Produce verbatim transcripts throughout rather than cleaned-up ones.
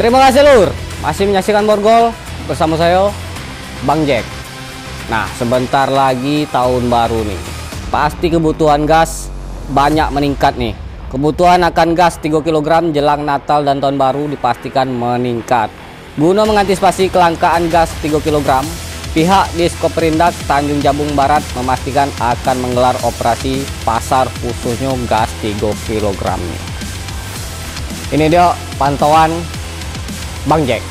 Terima kasih Lur, masih menyaksikan Borgol bersama saya, Bang Jack. Nah, sebentar lagi tahun baru nih. Pasti kebutuhan gas banyak meningkat nih. Kebutuhan akan gas tiga kilogram jelang Natal dan tahun baru dipastikan meningkat. Guna mengantisipasi kelangkaan gas tiga kilogram, pihak Diskoperindak Tanjung Jabung Barat memastikan akan menggelar operasi pasar khususnya gas tiga kilogram nih. Ini dia pantauan Bang Jack.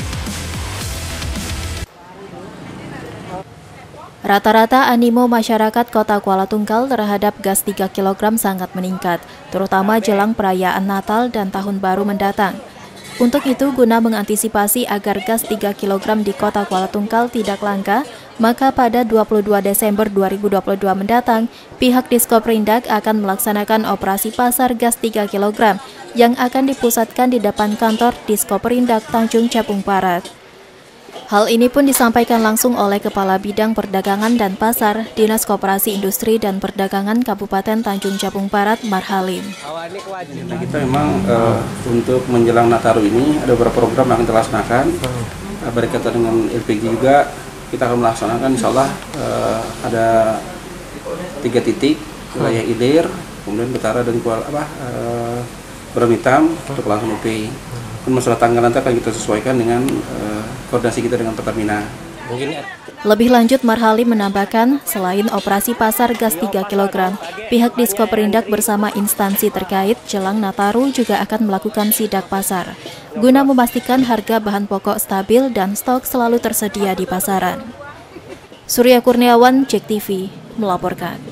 Rata-rata animo masyarakat Kota Kuala Tungkal terhadap gas tiga kilogram sangat meningkat, terutama jelang perayaan Natal dan Tahun Baru mendatang. Untuk itu, guna mengantisipasi agar gas tiga kilogram di Kota Kuala Tungkal tidak langka, maka pada dua puluh dua Desember dua ribu dua puluh dua mendatang, pihak Diskoperindak akan melaksanakan operasi pasar gas tiga kilogram yang akan dipusatkan di depan kantor Diskoperindak Tanjung Jabung Barat. Hal ini pun disampaikan langsung oleh Kepala Bidang Perdagangan dan Pasar Dinas Koperasi Industri dan Perdagangan Kabupaten Tanjung Jabung Barat, Marhalim. Nah, kita memang uh, untuk menjelang Nataru ini ada beberapa program yang akan kita laksanakan. Uh, berkaitan dengan L P G juga kita akan melaksanakan, insya Allah uh, ada tiga titik, wilayah Ilir, kemudian Betara dan Kuala apa uh, Berem Hitam untuk langsung O P. Dan masalah tanggal nanti akan kita sesuaikan dengan uh, koordinasi kita dengan Pertamina. Lebih lanjut, Marhalim menambahkan, selain operasi pasar gas tiga kilogram, pihak Diskoperindak bersama instansi terkait jelang Nataru juga akan melakukan sidak pasar, guna memastikan harga bahan pokok stabil dan stok selalu tersedia di pasaran. Surya Kurniawan, Jack T V, melaporkan.